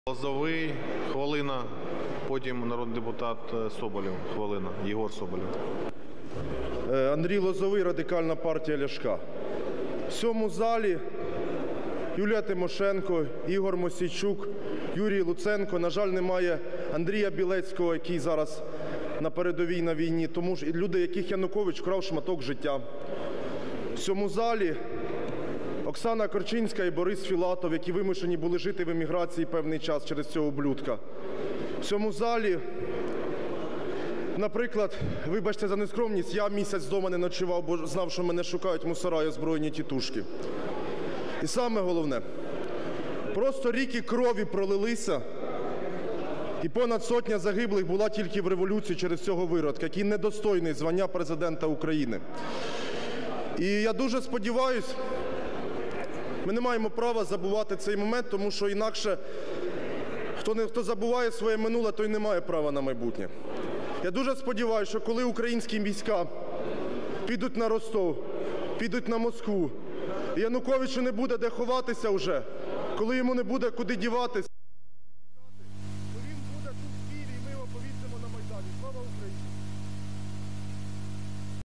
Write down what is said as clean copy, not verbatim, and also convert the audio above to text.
Лозовий, хвилина, потім народний депутат Соболєв, хвилина, Єгор Соболєв. Андрій Лозовий, Радикальна партія Ляшка. В цьому залі Юлія Тимошенко, Ігор Мосійчук, Юрій Луценко. На жаль, немає Андрія Білецького, який зараз на передовій на війні, тому ж люди, яких Янукович вкрав шматок життя. В цьому залі Оксана Корчинська і Борис Філатов, які вимушені були жити в еміграції певний час через цього ублюдка. В цьому залі, наприклад, вибачте за нескромність, я місяць вдома не ночував, бо знав, що мене шукають мусора і озброєні тітушки. І саме головне, просто ріки крові пролилися, і понад сотня загиблих була тільки в революції через цього виродка, який недостойний звання президента України. І я дуже сподіваюсь, ми не маємо права забувати цей момент, тому що інакше хто забуває своє минуле, той не має права на майбутнє. Я дуже сподіваюся, що коли українські війська підуть на Ростов, підуть на Москву, і Януковичу не буде де ховатися вже, коли йому не буде куди діватися,